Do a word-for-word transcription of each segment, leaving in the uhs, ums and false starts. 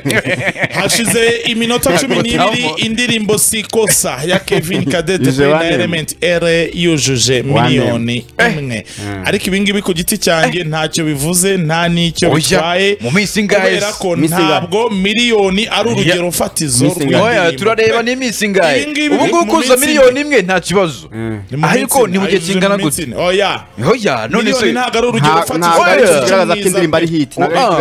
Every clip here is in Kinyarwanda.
hashize iminota cumi n'ibiri indirimbo Sikosa ya Kevin Kadete na Element R yujuje miliyoni imwe ariko ibingibi ku giti cyanjye ntacyo bivuze nta nicyo bitwaye mu minsi ngahe ko ntabwo miliyoni ari urugero fatizo oya turareba ni minsi ngahe ubu ngubu kuza miliyoni imwe nta kibazo ariko ni mu gihe kingana gute oya oya none se ntabwo ari urugero fatizo kigaragaza ko indirimbo ari hit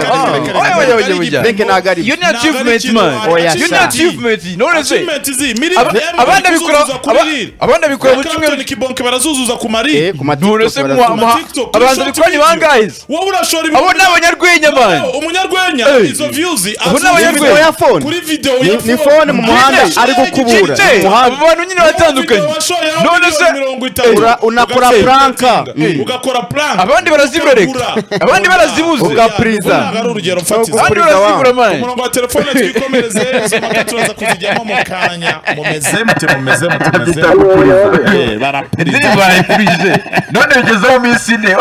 you need achievement man you need achievement none se abandi bikora abandi bikora mu cyumweru n'ikibonke barazuzuza ku mari none se abantu bikora ni bangahe wowe urashora ibintu abo n'abanyarwenya man umunyarwenya izo views abo n'abanyarwenya kuri video ni phone mu muhanda ari gukubura abantu nyine batandukanye none se unakora pranka ugakora prank abandi barazibureka abandi barazibuze ugapriza ari urugero fatizo abandi barazibura man umurongo wa telefone twikomereze izo mata turaza kuzijyamo mu kanya mumeze mute mumeze mute mumeze eh barapriza baraprise none bigezeho minsi ne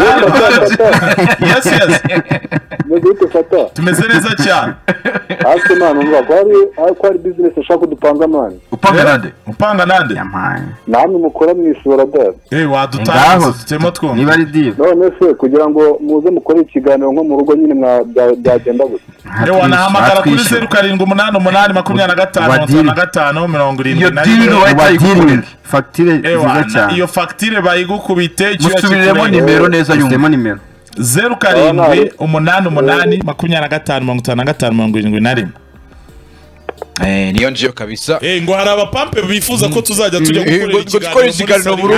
yes yes Mugute fata tumeze neza cyane ase man umva kwari kwari business ashaka dupanga man upanga nande upanga nande namwe mukora mwisura dad eh wadutanze temo two niba ari deal none se kugira ngo muze mukore ikiganiro nko mu rugo nyine mwa byagenda gute yo wanahamagara kuri zero karindwi umunani umunani makumyabiri na gatanu na gatanu mirongo irindwi na rimwe facture nziza cyane iyo facture bayigukubite musubiremo nimero neza yumva nimero zero karindwi umunani umunani makumyabiri na gatanu mirongo itanu na gatanu mirongo irindwi na rimwe eh niyo njiyo kabisa eh ngo hari abapampe bifuza ko tuzajya tujya gukora ikiganiro mu rugo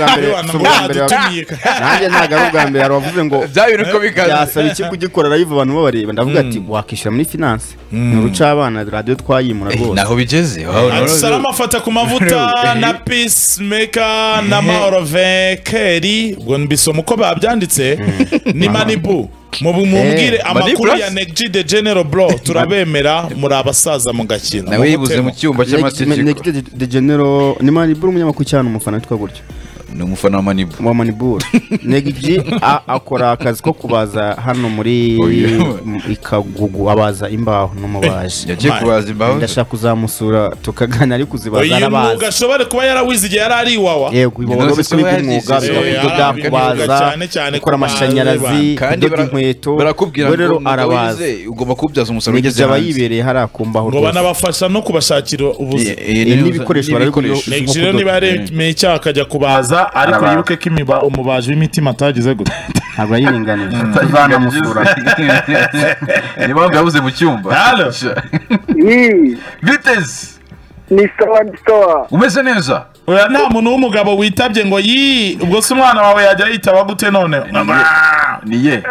nanjye nagaruga mbere aravuze ngo byabiruko bikaza byasaba iki kugikorera live abantu babareba ndavuga ati wakishira muri finance nuruca abana radio twayimura rwose naho bigeze salama afata ku mavuta na peacemaker na Maorove Keri ubwo mbisoma uko babyanditse ni Manibu mubumubwire amakuru ya Negji de General Bro turabemera muri abasaza mu gakina nawe yibuze mu cyumba cy'amategeko Negji de General ni Manibu umunyamakuru cyane umufana witwa gutyo ni umufana wa Manibu wa Manibu Negji akora akazi ko kubaza hano muri ikagugu abaza imbaho n'umubaje yagiye kubaza imbaho ndashaka kuzamusura tukagana ari kuzibaza arabaza uyu gashobore kuba yarawizigiye yari ari iwawa yego ibabo bise n'umwuga byo kubaza gukora amashanyarazi kudoda inkweto barakubwira rero arabaza ugomba kubyaza umusaruro ugeze hanze yibereye hari akumbaho ngo banabafasha no kubashakira ubuzi n'ibikoresho barabikoresha Negji niba yaremeye icyaha akajya kubaza ariko yibuke ko imiba umubaje w'imitima atagize gute ntabwo yiringanije tuzana musura niba ngabuze mu cyumba hallo vitesse ni sawa sawa umeze neza oya nta muntu w'umugabo witabye ngo yi ubwo se umwana wawe yajya yitaba gute none niye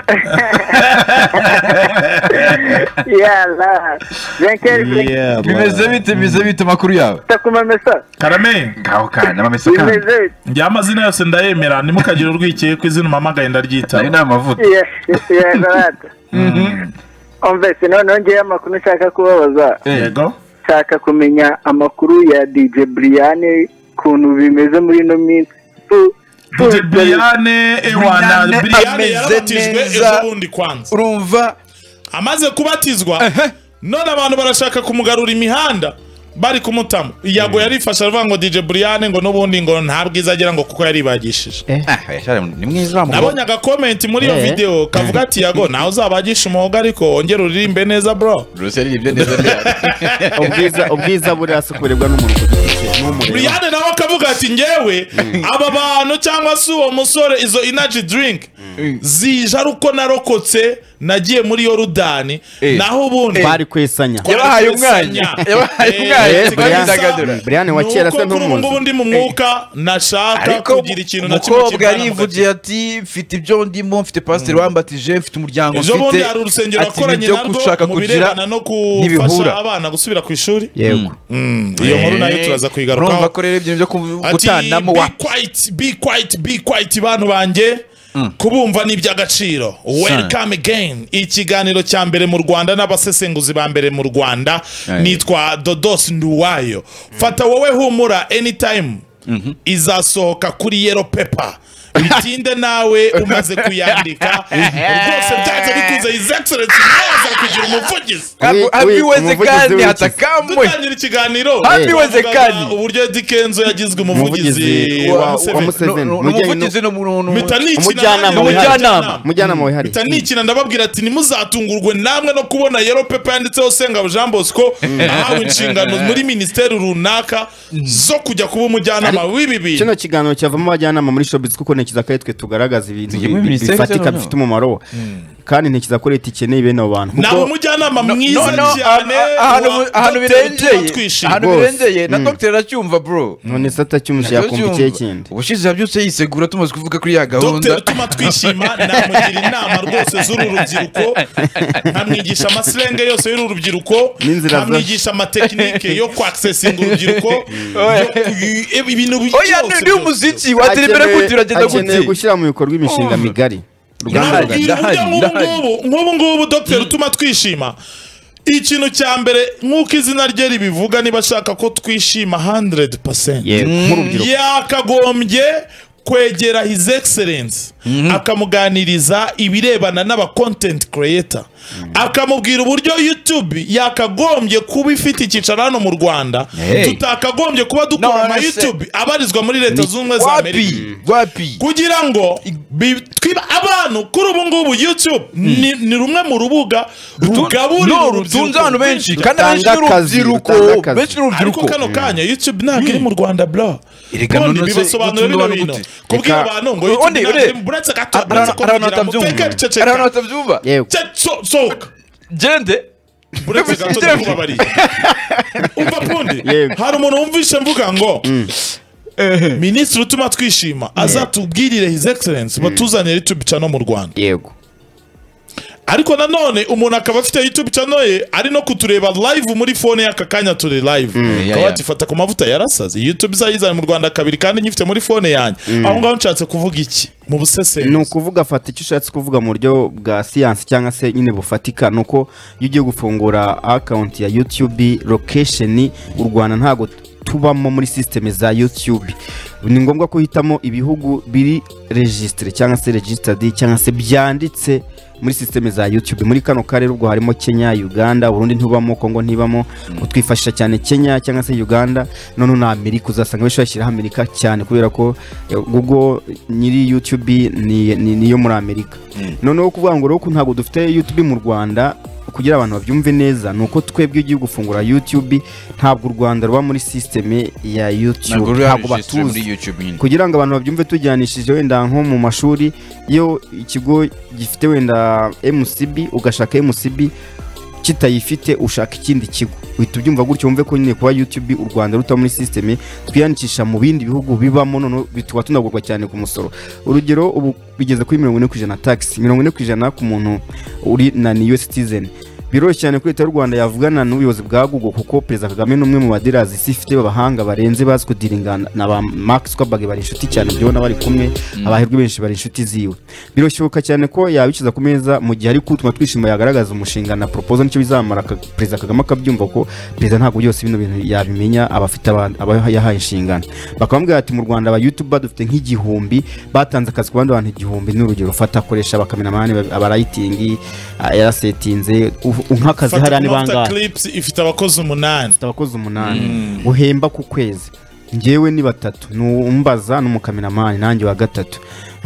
yalla jenkeri bimeze bite bimeze bite makuru yawe takuma mesa karame ngaho kana amesa kana njya amazina yose ndayemera nimukagira urwikeye ko izina mamagaye ndaryita ni amavuta yeah garata mhm onvese none ngiye amakuru nshaka kubabaza yego nshaka kumenya amakuru ya D J Brian kuntu bimeze muri no minsi D J Brian ewana Brian yarabatijwe ejo bundi kwanza urumva amaze kubatizwa none abantu barashaka kumugarura imihanda bari kumutamo iyago yarifasha avuga ngo D J Brian ngo nubundi ngo nta bwiza agira ngo kuko yaribagishije eh ni mwiza mu nabonye aga comment muri iyo video kavuga ati yago nawe uzabagisha umuhoga ariko ongera uririmbe neza bro Bruce yaribye neza ubwiza ubwiza buri asukurirwa n'umuntu n'umuriro Brian nawe akavuga ati ngewe aba bantu cyangwa se uwo musore izo energy drink zije aruko narokotse nagiye muri Yorodani naho ubundi bari kwesanya yabahaye umwanya yabahaye umwanya Brian wa kera se ntumuzi ubu ndi mu mwuka nashaka kugira ikintu na kimwe umukobwa yarivugiye ati mfite ibyo ndimo mfite pastor wambatije mfite umuryango mfite ejo bundi ari urusengero akoranye narwo mu birebana no gufasha abana gusubira ku ishuri yego iyo nkuru nayo turaza kwigarukaho urumva ko rero ibyo byo gutanamo wa be quiet be quiet be quiet bantu banjye kubumva ni iby'agaciro welcome again ikiganiro cya mbere mu Rwanda n'abasesenguzi ba mbere mu Rwanda nitwa Dodos Nduwayo fata wowe humura anytime izasohoka kuri Yellow Pepper bitinde nawe umaze kuyandika rwose byaje bikuze his excellence naza kugira umuvugizi habiwezekani hatakamwe dutangira ikiganiro habiwezekani uburyo Dikenzo yagizwe umuvugizi wa Museveni umuvugizi no muntu umujyanama umujyanama umujyanama we hari bitanikina ndababwira ati nimuzatungurwe namwe no kubona yero pepe yanditseho Senga Jean Bosco ahawe inshingano muri ministeri runaka zo kujya kuba umujyanama w'ibibi kino kiganiro cyavamo abajyanama muri showbiz kuko nekiza ko twe tugaragaza ibintu bifatika bifite umumaro kandi ntekiza ko leta ikeneye bene abo bantu kuko umujyanama mwiza cyane ahantu birengeye ahantu birengeye na docteur aracyumva bro none sata cyumusha yakumva ikihe kindi ubushize yabyutse yisegura tumaze kuvuga kuri ya gahunda docteur tuma twishima namugira inama rwose z'uru rubyiruko nkamwigisha amaslenge yose y'uru rubyiruko nkamwigisha amateknike yo ku accessing urubyiruko ibintu byose oya ni umuziki watera imbere kutira agenda gute gushyira mu bikorwa imishinga migari nk'ubu ngubu docteur utuma twishima ikintu cya mbere nk'uko izina rye ribivuga niba ashaka ko twishima one hundred percent yakagombye kwegera his excellence akamuganiriza ibirebana n'aba content creator akamubwira uburyo YouTube yakagombye kuba ifite icyicaro hano mu Rwanda tutakagombye kuba dukora ama YouTube abarizwa muri leta z'ubumwe za Amerika kugira ngo twiba abantu kuri ubu ngubu YouTube ni rumwe mu rubuga rugaburira urubyiruko abantu benshi kandi benshi n'urubyiruko benshi n'urubyiruko kano kanya YouTube ntabwo iri mu Rwanda bro kandi bibasobanura bino bintu kubwira abantu ngo YouTube buretse gato buretse ko kugira ngo teke aranabyumva soka gende buretse gato kubabari umva pundi hari umuntu wumvishe mvuga ngo Minisitiri utuma twishima azatubwirire his excellence batuzanire YouTube channel mu Rwanda yego ariko nanone umuntu akaba afite YouTube channel ye ari no kutureba live muri phone ya kakanya turi live kawati fata ku mavuta yarasaze YouTube zayizana mu Rwanda kabiri kandi nyifite muri phone yanjye aho ngaho nshatse kuvuga iki mu busese no kuvuga fata icyo ushatse kuvuga mu buryo bwa science cyangwa se nyine bufatika nuko iyo ugiye gufungura account ya YouTube location u Rwanda ntago tubamo muri system za YouTube ni ngombwa ko hitamo ibihugu biri registre cyangwa se registered cyangwa se byanditse muri system za YouTube muri kano karere ubwo harimo Kenya, Uganda, Burundi ntubamo, Kongo ntibamo utwifashisha cyane Kenya cyangwa se Uganda none na Amerika uzasanga bishashira Amerika cyane kubera ko Google nyiri YouTube ni niyo muri Amerika none wo kuvuga ngo roko ntago dufite YouTube mu Rwanda kugira abantu babyumve neza nuko twebwe igiye gufungura YouTube ntabwo u Rwanda ruba muri system ya YouTube ntabwo batuzi kugira ngo abantu babyumve tujyanishije wenda nko mu mashuri iyo ikigo gifite wenda M C B ugashaka M C B kitayifite ushaka ikindi kigo uhita ubyumva gutyo wumve ko nyine kuba YouTube u Rwanda ruta muri system twiyandikisha mu bindi bihugu bibamo none bitwa tunagurwa cyane ku musoro urugero ubu bigeze kuri mirongo ine ku ijana tax mirongo ine ku ijana ku muntu uri na ni U S citizen biroroshye cyane kuri leta y'u Rwanda yavugana n'ubuyobozi bwa Google kuko Perezida Kagame n'umwe mu badirazi sifite babahanga barenze bazi kudiringana na ba Mark Zuckerberg bari inshuti cyane byo na bari kumwe abahirwe benshi bari inshuti ziwe biroshoboka cyane ko yabikiza ku meza mu gihe ari kutuma twishima yagaragaza umushinga na proposal nicyo bizamara Perezida Kagame akabyumva ko Perezida ntabwo byose bino bintu yabimenya abafite aba yahaye inshingano bakambwira ati mu Rwanda aba YouTuber dufite nk'igihumbi batanze akazi ku bandi bantu igihumbi n'urugero fata akoresha bakamena mani abarayitingi yarasetinze unkakazi harani bangahe clips ifite abakozi umunani ifite abakozi umunani uhemba ku kwezi ngewe ni batatu numbaza n'umukameramani nanjye wa gatatu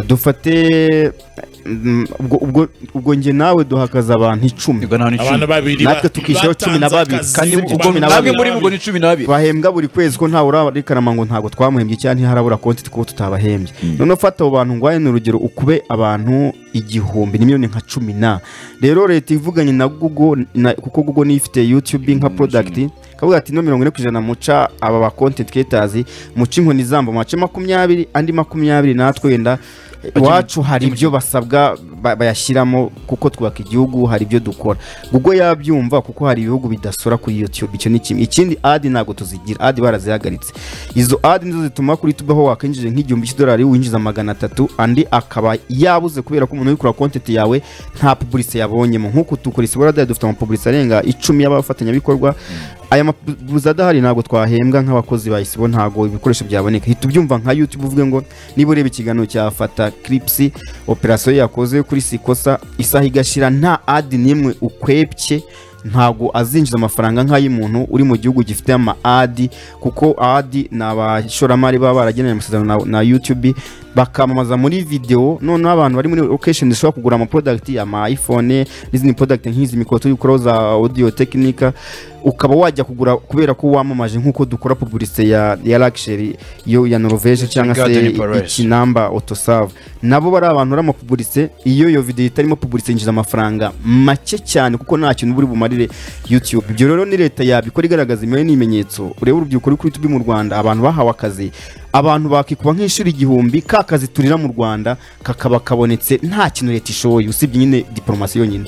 dufate ubwo ubwo ubwo nge nawe duhakaza abantu icumi abantu babiri natwe tukishyiraho cumi na babiri kandi ubwo namwe muri mugo ni cumi na babiri bahembwa buri kwezi ko ntawe urarekanama ngo ntago twamuhembye cyane ntiharabura konti ko tutabahembye none fata abo bantu ngwaye n'urugero ukube abantu igihumbi ni miliyoni nka cumi na rero leta ivuganye na Google kuko Google ni ifite YouTube nka product kavuga ati no mirongo ine ku ijana muca aba ba content creators muca inkoni zambo mace makumyabiri andi makumyabiri natwe wenda wacu hari ibyo basabwa bayashyiramo kuko twubaka igihugu hari ibyo dukora Google yabyumva kuko hari ibihugu bidasora kuri YouTube icyo ni kimwe ikindi ad nago tuzigira ad barazihagaritse izo ad nizo zituma kuri YouTube aho wakinjije nk'igihumbi cy'idolari winjiza magana atatu andi akaba yabuze kubera ko umuntu uri kuri content yawe nta publicité yabonyemo nkuko tukora isibora dufite ama publicité arenga icumi y'abafatanya bikorwa aya mabuza adahari ntabwo twahembwa nk'abakozi ba ISIBO, ntabwo ibikoresho byaboneka. Hita ubyumva nka YouTube uvuge ngo niba ureba ikiganiro cyafata clips operation yakoze kuri Sikosa isaha igashira nta ad nimwe ukwepye, ntabwo azinjiza amafaranga nk'ay'umuntu uri mu gihugu gifite ama ad, kuko ad n'abashoramari baba barageneye amasezerano na, na YouTube bakamamaza muri video. None abantu bari muri location zishobora kugura ama product ya ama iPhone n'izindi product nk'izi mikoro turi gukora za audio technica, ukaba wajya kugura kubera ko wamamaje nk'uko dukora publicité ya ya luxury yo ya Norvège cyangwa se ikinamba autosave. Nabo bari abantu rama publicité, iyo yo video itarimo publicité injiza amafaranga make cyane kuko nta kintu buri bumarire YouTube. Ibyo rero ni leta yabikora igaragaza imwe n'imenyetso. Urebe urubyiruko ruri kuri YouTube mu Rwanda, abantu bahawe akazi, abantu bakikuba nk'ishuri igihumbi, ka kazi turira mu Rwanda kakaba kabonetse, nta kintu leta ishoboye usibye nyine diplomasi yonyine.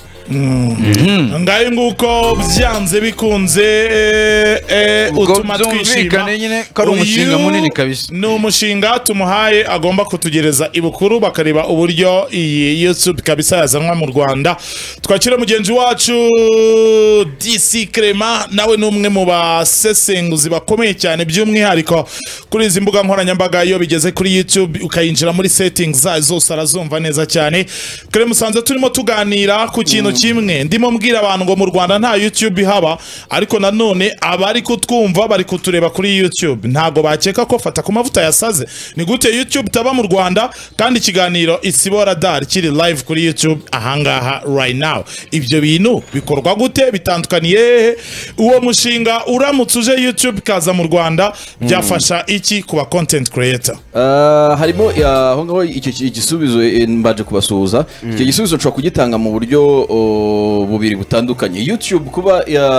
Ngaye nguko byanze bikunze utuma twishima nyine ko ari umushinga munini kabisa. Ni umushinga tumuhaye agomba kutugereza ibukuru, bakareba uburyo iyi YouTube kabisa yazanwa mu Rwanda. Twakira mugenzi wacu D C Clement, nawe numwe mu basesenguzi bakomeye cyane by'umwihariko kuri izi mbuga nkoranyambaga. Iyo bigeze kuri YouTube ukayinjira muri settings zayo zose arazumva neza cyane. Clement, musanze turimo tuganira ku kintu kimwe, ndimo mbwira abantu ngo mu Rwanda nta YouTube ihaba, ariko nanone abari kutwumva bari kutureba kuri YouTube ntago bakeka ko fata ku mavuta yasaze. Ni gute YouTube taba mu Rwanda kandi ikiganiro ISIBO Radar kiri live kuri YouTube ahangaha right now? Ibyo bintu bikorwa gute? Bitandukaniye hehe? Uwo mushinga uramutse uje YouTube kaza mu Rwanda byafasha iki kuba content creator? Uh, harimo aho ngaho icyo igisubizo mbaje kubasuhuza. Icyo gisubizo nshobora kugitanga mu buryo bubiri butandukanye. YouTube kuba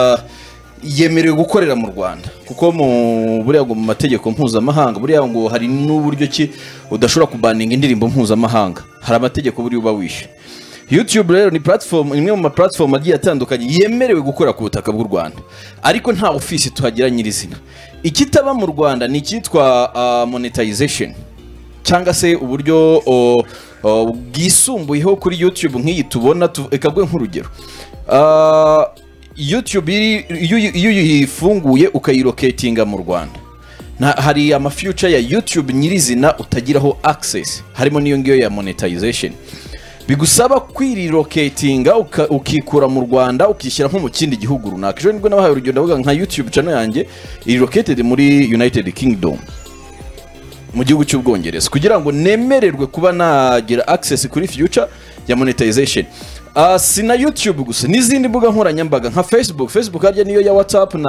yemerewe gukorera mu Rwanda kuko mu buriya ngo mu mategeko mpuzamahanga buriya ngo hari n'uburyo ki udashobora kubaninga indirimbo mpuzamahanga, hari amategeko buri uba wishe. YouTube rero ni platform, imwe mu ma platform agiye atandukanye yemerewe gukora ku butaka bw'u Rwanda, ariko nta office tuhagira nyirizina. Ikitaba mu Rwanda ni cyitwa uh, monetization cyangwa se uburyo bwisumbuyeho kuri YouTube nk'iyi tubona. Ekagwe nk'urugero, uh, YouTube iyo uyifunguye ukayilocatinga mu Rwanda, hari ama future ya YouTube nyirizina utagiraho access, harimo niyo ngiyo ya monetization. Bigusaba kwirilocatinga ukikura mu Rwanda ukishyira nko mu kindi gihugu runaka. Ejo nibwo nabahaye urugendo ndavuga nka YouTube channel yanjye iri located muri United Kingdom, mu gihugu cy'Ubwongereza, kugira ngo nemererwe kuba nagira access kuri future ya monetization. Uh, sina YouTube gusa, n'izindi mbuga nkoranyambaga nka Facebook. Facebook harya niyo ya WhatsApp na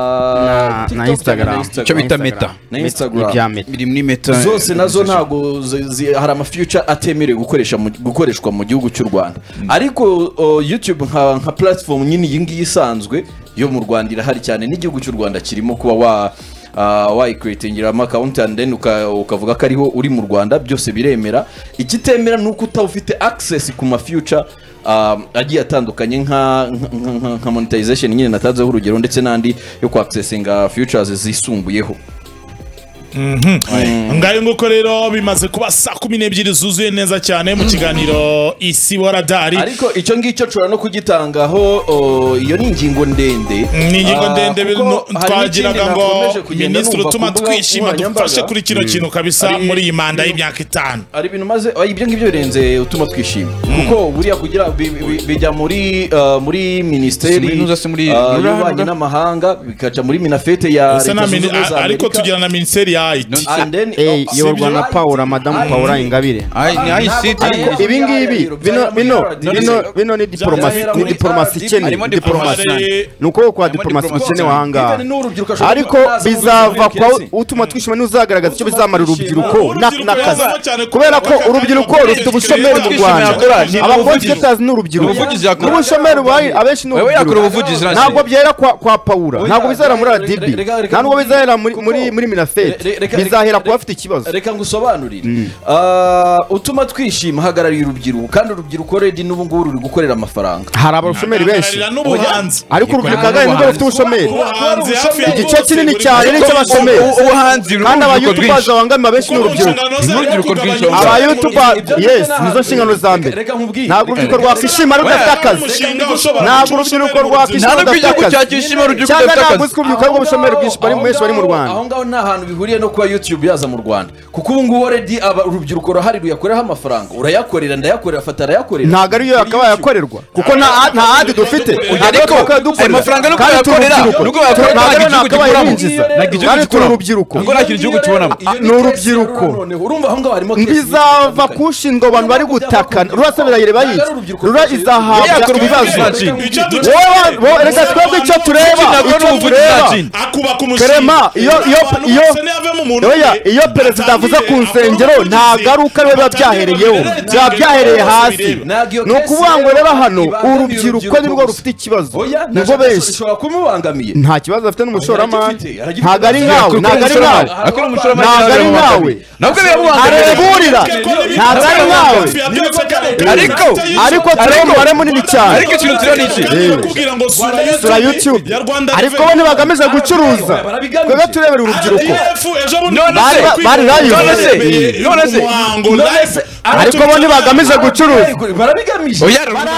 na, na Instagram, cyo bita Meta na Instagram, biri muri Meta zose nazo ntago hari ama future atemerewe gukoresha gukoreshwa mu gihugu cy'u Rwanda. Ariko uh, YouTube nka, nka platform nyine yingi isanzwe yo mu Rwanda irahari cyane, n'igihugu cy'u Rwanda kirimo kuba wa Uh, why creating ama account and then ukavuga ko ariho uri mu Rwanda, byose biremera. Ikitemera nuko utafite access ku ma future uh, agiye atandukanye nka nka monetization nyine natanzeho urugero, ndetse nandi yo ku accessinga futures zisumbuyeho. Mhm. Mm Ngayo nguko rero bimaze kuba saa kumi n'ebyiri zuzuye neza cyane mu kiganiro ISIBO Radar. Ariko icyo ngicyo cura no kugitangaho iyo ni ingingo ndende. Ni ingingo ndende twagiraga ngo Minisitiri utuma twishima dufashe kuri kino kintu kabisa muri iyi manda y'imyaka itanu. Ari ibintu maze ibyo ngibyo birenze utuma twishima kuko buriya kugira bijya muri muri ministeri y'ububanyi n'amahanga bikaca muri minafete ya leta, ariko tugira na ministeri and then yo Rwanda Paula Madame Paula Ingabire. Ai ni I C T. Ibi ngibi bino bino bino bino ni diplomasi, ni diplomasi cyane, diplomasi nuko kwa diplomasi cyane wahanga. Ariko bizava kwa utuma twishima n'uzagaragaza icyo bizamarira urubyiruko n'akazi, kubera ko urubyiruko rufite ubushomeri mu Rwanda. Abakonfiters n'urubyiruko ubushomeri bari abenshi n'urubyiruko. Ntabwo byera kwa kwa Paula, ntabwo bizara muri A D B, ntabwo bizara muri muri muri Minafete. bizahera kuba bafite ikibazo. Reka ngusobanurire utuma twishima hagarariye urubyiruko kandi urubyiruko redi n'ubu ngubu ruri gukorera amafaranga. Hari abashomeri benshi ariko urubyiruko kandi nubwo rufite ubushomeri igice kinini cyane nicyo bashomeri ubuhanzi kandi aba YouTubers bangama benshi n'urubyiruko aba YouTubers yes nizo nshingano za mbere. Ntabwo urubyiruko rwakwishima rudafite akazi, ntabwo urubyiruko rwakwishima rudafite akazi cyangwa ntabwo uzi ko urubyiruko rwo bushomeri bwinshi bari mu benshi bari mu Rwanda. Aho ngaho nta hantu bihuriye no kuba YouTube yaza mu Rwanda kuko ubu ngubu already urubyiruko ruhari ruyakoreraho amafaranga, urayakorera ndayakorera afata arayakorera. Ntabwo ariyo yakaba yakorerwa kuko nta nta adi dufite ariko ayo mafaranga nuko yakorera nuko yakorera kandi turi urubyiruko ngo nta kintu igihugu kibonamo ni urubyiruko. Urumva aho ngaho harimo bizava kushinga abantu bari gutaka rurasabira yireba yiki rura izahabwa ibibazo. Wowe reka twebwe icyo tureba icyo tureba Kerema iyo iyo iyo oya iyo perezida avuze ku nsengero nta garuka biba byahereyeho bya byahereye hasi. Ni ukuvuga ngo rero hano urubyiruko nirwo rufite ikibazo nibwo benshi nta kibazo afite n'umushoramari ntabwo ari nkawe ntabwo ari nkawe ntabwo ari nkawe areburira ntabwo ari nkawe ariko ariko tureba umubare munini cyane ariko ikintu tureba ni iki sura YouTube ariko bo ntibagamije gucuruza twebwe turebera urubyiruko bari rayo none se ariko bo ntibagamije gucuruza barabigamije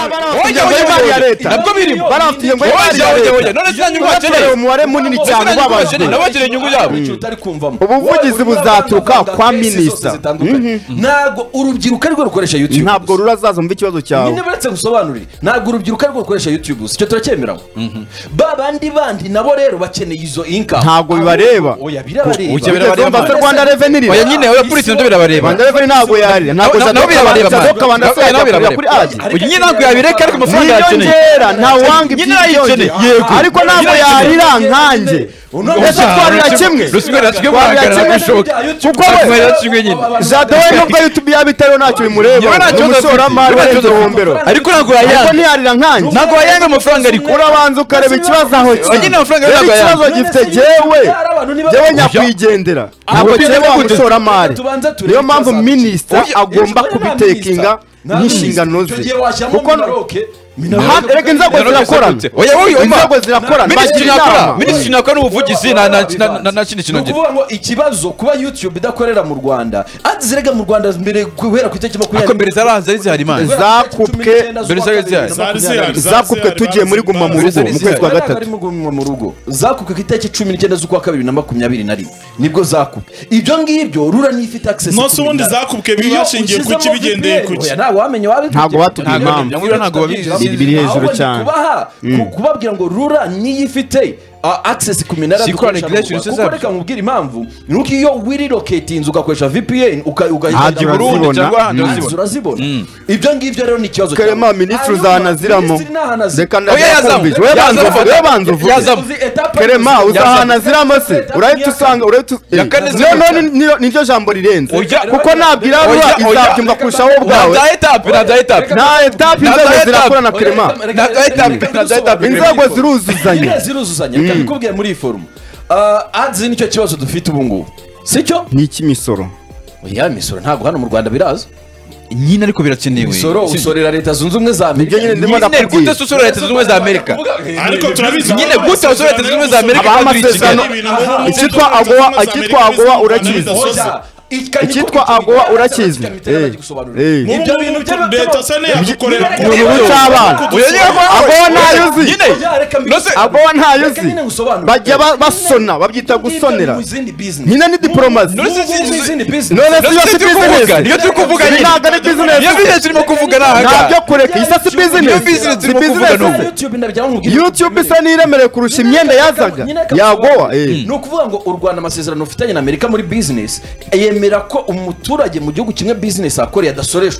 ya leta nabwo birimo barafite ngo ya none se nyungu bakeneye umubare munini cyane ubabajwe n'abakeneye inyungu yabo ubuvugizi buzaturuka kwa minisita. Ntabwo urubyiruko ariko rukoresha YouTube, ntabwo rurazaza mu ikibazo cyawe. Nyine baretse gusobanurira ntabwo urubyiruko ariko rukoresha YouTube, icyo turacyemeraho. Babandi bandi nabo rero bakeneye izo income, ntabwo bibareba. Oya birabareba, ujye birabareba Rwanda Revenue. Oya nyine oya polisi nabyo birabareba. Rwanda Revenue ntabwo yari ntabwo nabyo birabareba Kabanda se yakora kuri aje. Uyu nyine ntabwo yabireka ariko amafaranga yakeneye nta wanga iby'icyonge ariko ntabwo yarira nkanjye. Ese twarira kimwe rusubira tugabana bishoboka kuko we Jado we nubwo YouTube yabitariho ntacyo bimureba umushoramari w'indombero ariko ntabwo yayanga ariko ntiyarira nkanjye ntabwo yayanga amafaranga ariko urabanza ukareba ikibazo aho nyine amafaranga ntabwo yayanga ikibazo gifite jewe jewe nyakwigendera ntabwo jewe umushoramari. Niyo mpamvu minisita agomba kubitekinga nk'inshingano ze kuko reka inzego zirakorana inzego zirakorana minisitiri nakora n'ubuvugizi nta kindi kintu ngira ngo ikibazo kuba YouTube idakorera mu Rwanda ati zirega mu Rwanda mbere guhera ku itariki makumyabiri mbere zaranze ari zihari man zakupwe mbere zihari zakupwe tugiye muri guma mu rugo mu kwezi kwa gatatu mu rugo zakupwe ku itariki cumi n'icyenda z'ukwa kabiri na makumyabiri na rimwe nibwo zakupwe. Ibyo ngibyo rura nifite access no so ubundi zakupwe bibashingiye ku kibigendeye kuki ntabwo wamenye wabi ntabwo batubwiye impamvu ntabwo babizi biri hejuru cyane kubaha kubabwira ngo rura niyo ifite access ku minara dukoresha kuko reka nkubwire impamvu nuko iyo wirelocatinze ugakoresha V P N ugahita Burundi cyangwa ahandi urazibona. Ibyo ngibyo rero ni ikibazo Kerema minisitiri uzanaziramo reka ndakumvije we banzo we banzo Kerema uzahanaziramo se urahita usanga urahita no niryo jambo rirenze kuko nabwira rura izabyumva kurushaho ubwawe nta etape nta etape nta etape inzego zirakorana Kerema nta etape nta etape inzego ziruzuzanya ziruzuzanya kubwira muri iyi forum ads nicyo kibazo dufite ubu ngubu sicyo ni icy'imisoro. Oya misoro ntabwo hano mu Rwanda biraza nyine ariko birakenewe misoro usorera leta zunze ubumwe za Amerika nyine ndimo ndakubwira gute usorera leta zunze ubumwe za Amerika ariko turabizi nyine gute usorera leta zunze ubumwe za Amerika amasezerano icyitwa agowa icyitwa agowa urakizi icyitwa agowa urakizi ibyo bintu leta sene yagukorera ku cy'abana agowa ntayuzi agowa ntayuzi bajya basona babyita gusonera nyine ni diplomasi none si yo si business niyo turi kuvuga nyine ntabwo ari business niyo business turimo kuvuga naha ntabyo kureka isa si business turimo kuvuga n'ubu YouTube isa niremereye kurusha imyenda yazaga yagowa ni ukuvuga ngo u Rwanda amasezerano ufitanye na Amerika muri business yemera ko umuturage mu gihugu kimwe business akoreye adasoreshwa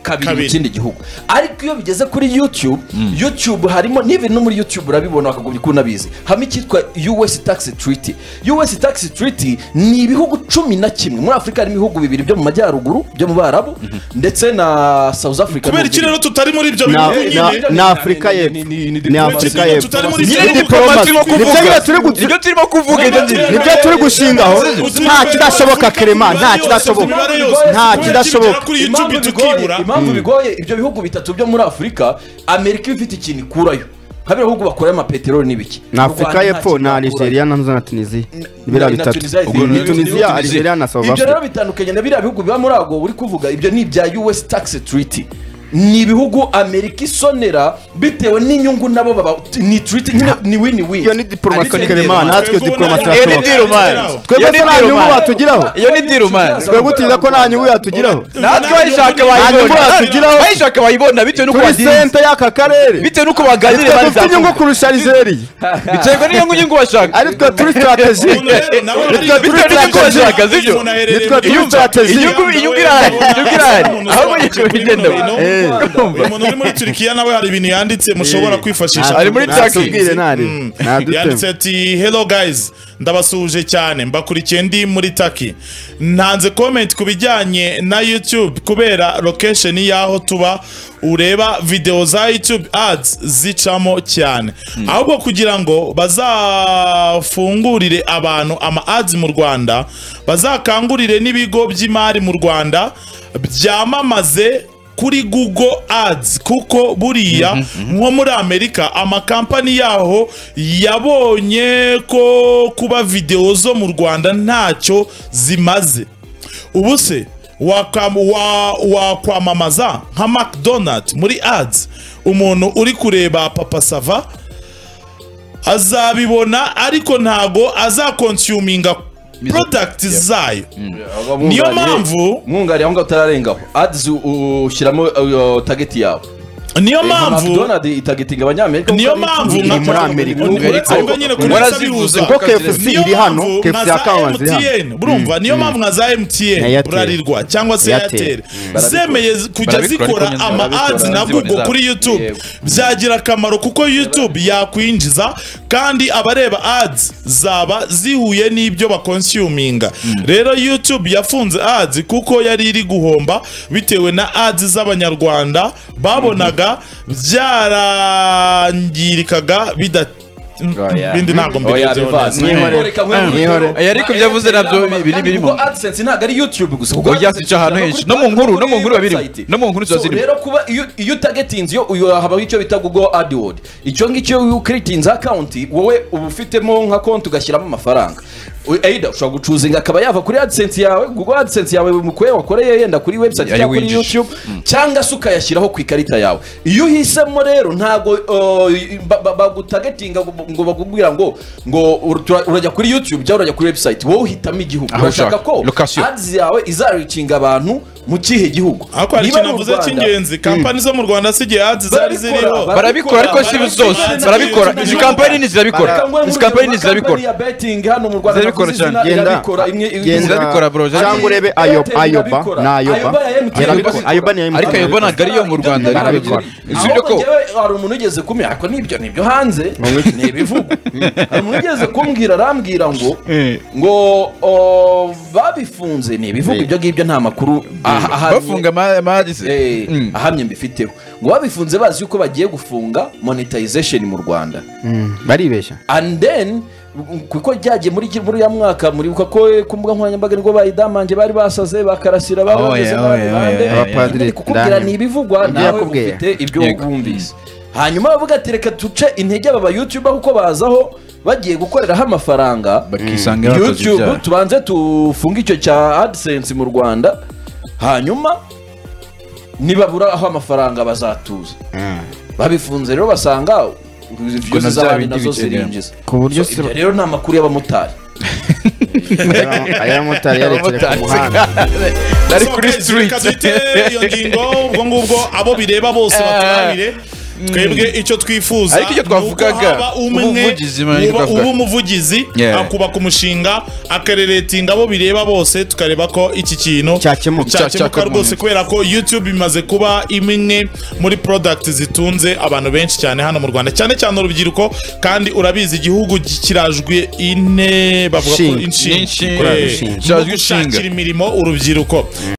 kabiri mu kindi gihugu ariko iyo bigeze kuri YouTube YouTube harimo n'ibintu no muri YouTube urabibona bakagumya kunabizi hamwe cyitwa U S Tax Treaty U S Tax Treaty ni ibihugu cumi na kimwe muri Afrika harimo ibihugu bibiri byo mu majyaruguru byo mu Barabu ndetse na South Africa kubera iki rero tutari muri ibyo bihugu nyine na Afrika ye ni Afrika ye tutari muri ibyo nyine bihugu diplomasi nibyo turimo kuvuga nibyo turi gushingaho nta kidashoboka Clement nta kidashoboka nta kidashoboka kuri YouTube tukibura impamvu bigoye ibyo bihugu bitatu byo muri Afrika Amerika ifite ikintu ikurayo habira bihugu bakora ama petrol n'ibiki na Afrika y'Epfo na Algeria na na Tunisia nibira bitatu ubwo ni Tunisia Algeria na South ibyo rero Africa bitandukanye na biriya bihugu biba muri ago uri kuvuga ibyo ni ibya U S Tax Treaty ni ibihugu Amerika isonera bitewe n'inyungu nabo baba ni treaty nyine ni win win iyo ni diplomasi Clement natwe diplomasi iyo ni deal man twebwe nta nyungu batugiraho iyo ni deal man twebwe utiza ko nta nyungu yatugiraho natwe bayishaka bayibona bayishaka bayibona bitewe nuko kuri bagiye sente y'aka karere bitewe nuko baganire bari dufite inyungu kurusha Algeria bitewe n'inyungu nyungu bashaka ari twe turi strategic bitewe n'inyungu bashaka zibyo nitwe turi strategic inyungu inyungu irahari inyungu irahari aho yicyo bigenda umuntu uri muri Turkiya nawe hari ibintu yanditse mushobora kwifashisha ari muri Turkiya nari yanditse ati hello guys ndabasuje cyane mbakurikiye ndi muri Turkey ntanze comment kubijyanye na YouTube kubera location yaho tuba ureba video za YouTube ads zicamo cyane ahubwo kugira ngo bazafungurire abantu ama ads mu Rwanda bazakangurire n'ibigo by'imari mu Rwanda byamamaze kuri Google Ads kuko buriya nko muri Amerika amakampani yaho yabonye ko kuba video zo mu Rwanda ntacyo zimaze ubu se wakwamamaza nka McDonald's muri ads umuntu uri kureba Papa Sava azabibona ariko ntago azakonsuminga product zayo niyo mpamvu mwungari aho utararengaho ads ushyiramo target yawe niyo mpamvu McDonald itagetinga abanyamerika niyo mpamvu muri Amerika ariko nyine kuri sabihuza ko K F C iri hano K F C account iri hano burumva niyo mpamvu nka za M T N burarirwa cyangwa se Airtel zemeye kujya zikora ama ads na Google kuri YouTube byagira akamaro kuko YouTube yakwinjiza kandi abareba ads zaba zihuye n'ibyo bakonsuminga rero YouTube yafunze ads kuko yari iri guhomba bitewe na ads z'abanyarwanda babonaga byarangirikaga bida bindi ntabwo mbere ariko byavuze nabyo biri birimo AdSense ntabwo ari YouTube gusa kuko yasica ahantu henshi no mu nkuru no mu nkuru babirimo no mu nkuru zazirimo rero kuba iyo targetinze yo uyu habaho icyo bita Google AdWords icyo ngicyo you creatinze account wowe uba ufitemo nka konti ugashyiramo amafaranga Aida ushobora gucuzinga akaba yava kuri AdSense yawe Google AdSense yawe mukuye wakoreye yenda kuri website cyangwa kuri YouTube cyangwa se ukayashyiraho ku ikarita yawe iyo uhisemo rero ntago bagutagetinga ngo bakubwira ngo ngo urajya kuri YouTube cyangwa urajya kuri website wowe uhitamo igihugu urashaka ko ads yawe izaricinga abantu mu kihe gihugu ako ari cyo navuze cy'ingenzi kampani zo mu Rwanda sigiye ads zari ziriho barabikora ariko si zose barabikora izi kampani ni zirabikora izi kampani ni zirabikora ya betting hano mu Rwanda zirabikora cyane genda zirabikora bro cyangwa urebe ayoba ayoba na ayoba ayoba ni ariko ayoba ntabwo ariyo mu Rwanda barabikora ibyo ko hari umuntu ugeze kumenya ariko nibyo nibyo hanze ni ibivugo hari umuntu ugeze kumbwira arambwira ngo ngo babifunze ni ibivugo ibyo ngibyo nta makuru bafunga amadise ahamye mbifiteho ngo babifunze bazi yuko bagiye gufunga monetization mu Rwanda baribeshya and then kuko ryagiye muri muri ya mwaka muri uko ko kumbuga nkoranyambaga ngo bayidamange bari basaze bakarasira barageze abapadiri kukubwira ni ibivugwa nawe ufite ibyo wumvise hanyuma bavuga ati reka tuce intege aba YouTuber kuko bazaho bagiye gukoreraho amafaranga bakisanga YouTube tubanze tufunga icyo cya AdSense mu Rwanda hanyuma nibabura aho amafaranga bazatuza babifunze rero basanga views z'abandi nazo zirinjiza ku buryo rero nta makuru y'abamotari aya motari yarekere ku muhanda ari kuri street iyo ngingo ubwo ngubwo abo bireba bose baturabire twebwe icyo twifuza ariko icyo twavugaga umuvugizi uba umuvugizi akubaka umushinga akareretinga abo bireba bose tukareba ko iki kintu cyakemuka rwose kubera ko YouTube imaze kuba imwe muri product zitunze abantu benshi cyane hano mu Rwanda cyane cyane urubyiruko kandi urabizi igihugu kirajwe ine bavuga ko inshinga kirajwe imirimo urubyiruko